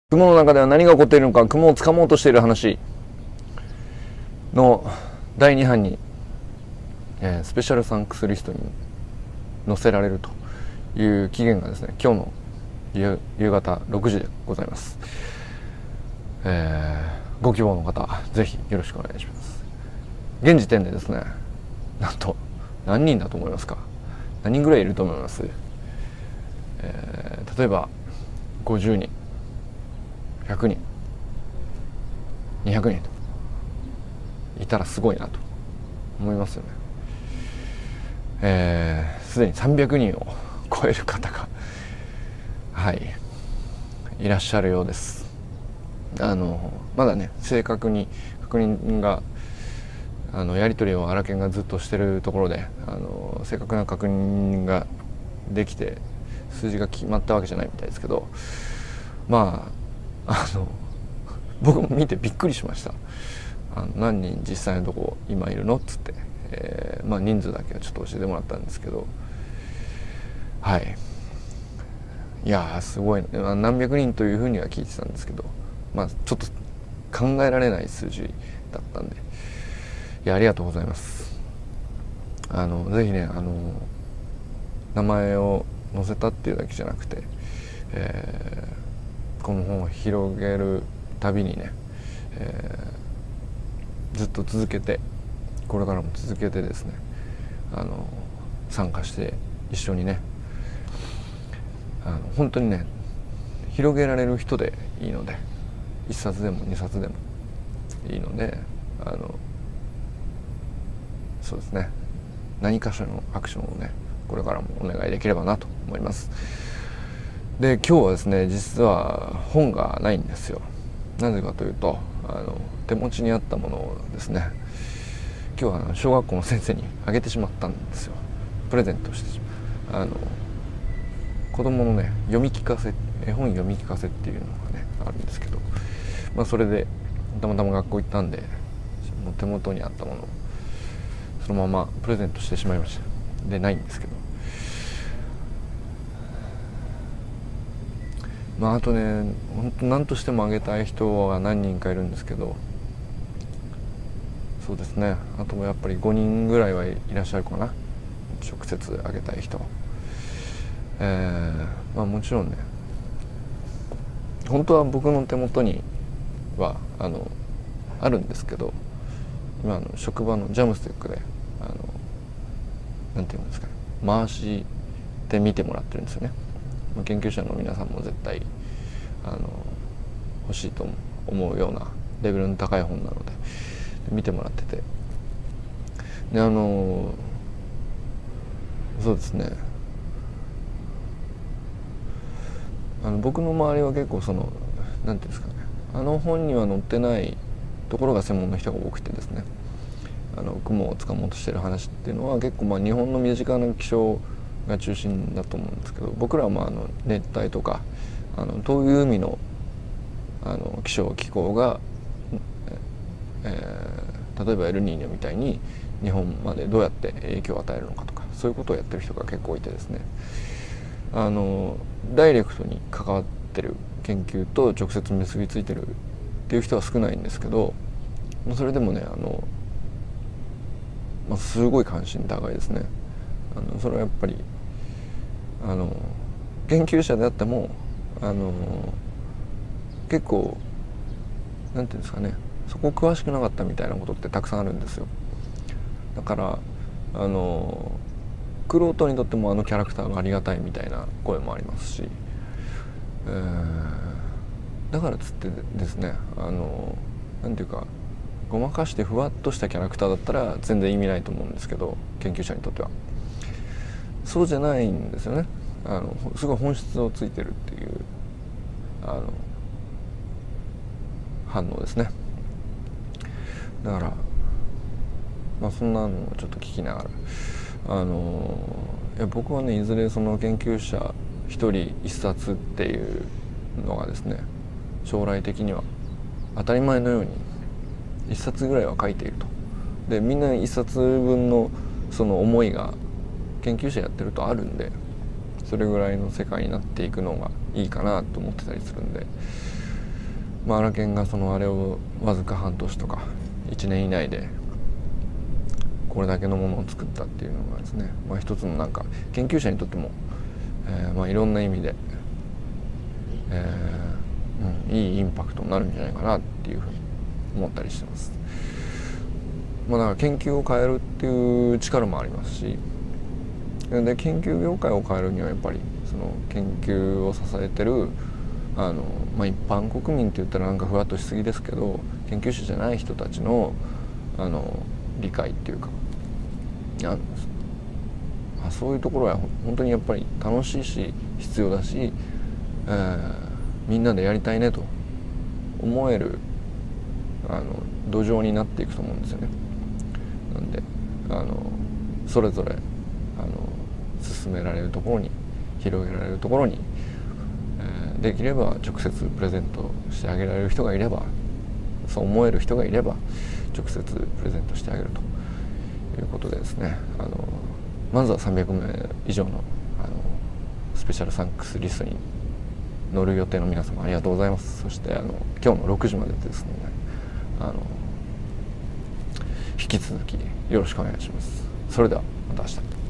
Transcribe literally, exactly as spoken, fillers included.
雲の中では何が起こっているのか、雲をつかもうとしている話のだいに版に、えー、スペシャルサンクスリストに載せられるという期限がですね、今日の夕、夕方ろくじでございます。えー、ご希望の方ぜひよろしくお願いします。現時点でですね、なんと何人だと思いますか？何人ぐらいいると思います？えー、例えばごじゅうにん、ひゃくにん、にひゃくにんといたらすごいなと思いますよね。えー、すでにさんびゃくにんを超える方がはいいらっしゃるようです。あのまだね正確に確認があのやり取りを荒研がずっとしてるところで、あの正確な確認ができて数字が決まったわけじゃないみたいですけど、まああの僕も見てびっくりしました。あの何人実際のとこ今いるのっつって、えーまあ、人数だけはちょっと教えてもらったんですけど、はいいやーすごい、まあ、何百人というふうには聞いてたんですけど、まあちょっと考えられない数字だったんで、いやありがとうございます。あのぜひね、あの名前を載せたっていうだけじゃなくて、えー、この本を広げるたびにね、えー、ずっと続けてこれからも続けてですね、あの参加して一緒にね、あの本当にね広げられる人でいいので、一冊でも二冊でもいいので、あのそうですね、何かしらのアクションをねこれからもお願いできればなと思います。で今日はですね、実は本がないんですよ。なぜかというと、あの手持ちにあったものをですね、今日は小学校の先生にあげてしまったんですよ。プレゼントしてしまう、あの子供のね読み聞かせ、絵本読み聞かせっていうのがねあるんですけど、まあそれでたまたま学校行ったんで、もう手元にあったものをそのままプレゼントしてしまいました。でないんですけど、まああとね、本当何としてもあげたい人が何人かいるんですけど、そうですね、あともやっぱりごにんぐらいはいらっしゃるかな、直接あげたい人。えー、まあもちろんね、本当は僕の手元にはあのあるんですけど、今あの職場のジャムスティックであのなんていうんですかね、回して見てもらってるんですよね。研究者の皆さんも絶対あの欲しいと思うようなレベルの高い本なので見てもらってて、であのそうですね、あの僕の周りは結構そのなんていうんですかね、あの本には載ってないところが専門の人が多くてですね、あの雲をつかもうとしてる話っていうのは結構まあ日本の身近な気象が中心だと思うんですけど、僕らはまああの熱帯とかあの遠い海のあの気象気候が、えー、例えばエルニーニョみたいに日本までどうやって影響を与えるのかとか、そういうことをやってる人が結構いてですね、あのダイレクトに関わってる研究と直接結びついてるっていう人は少ないんですけど、それでもねあの、まあ、すごい関心高いですね。あのそれはやっぱりあの研究者であってもあの結構なんていうんですかね、そこ詳しくなかったみたいなことってたくさんあるんですよ。だからあの玄人にとってもあのキャラクターがありがたいみたいな声もありますし、えー、だからつってですね、あのなんていうかごまかしてふわっとしたキャラクターだったら全然意味ないと思うんですけど、研究者にとってはそうじゃないんですよね。あのすごい本質をついてるっていうあの反応ですね。だからまあそんなのをちょっと聞きながら、あのいや僕はねいずれその研究者一人一冊っていうのがですね、将来的には当たり前のように一冊ぐらいは書いていると。でみんな一冊分のその思いが研究者やってるとあるんで、それぐらいの世界になっていくのがいいかなと思ってたりするんで、 まあ、アラケンがそのあれをわずか半年とかいちねん以内でこれだけのものを作ったっていうのがですね、まあ、一つのなんか研究者にとっても、えーまあ、いろんな意味で、えーうん、いいインパクトになるんじゃないかなっていうふうに思ったりしてます。まあ、だから研究を変えるっていう力もありますし、で研究業界を変えるにはやっぱりその研究を支えてるあの、まあ、一般国民って言ったらなんかふわっとしすぎですけど、研究者じゃない人たちのあの理解っていうか、ああそういうところは本当にやっぱり楽しいし必要だし、えー、みんなでやりたいねと思えるあの土壌になっていくと思うんですよね。なんであのそれぞれあの進められるところに広げられるところに、えー、できれば直接プレゼントしてあげられる人がいれば、そう思える人がいれば直接プレゼントしてあげるということでですね、あのまずはさんびゃくめい以上のあのスペシャルサンクスリストに乗る予定の皆様ありがとうございます。そしてあの今日のろくじまでですね、あの引き続きよろしくお願いします。それではまた明日。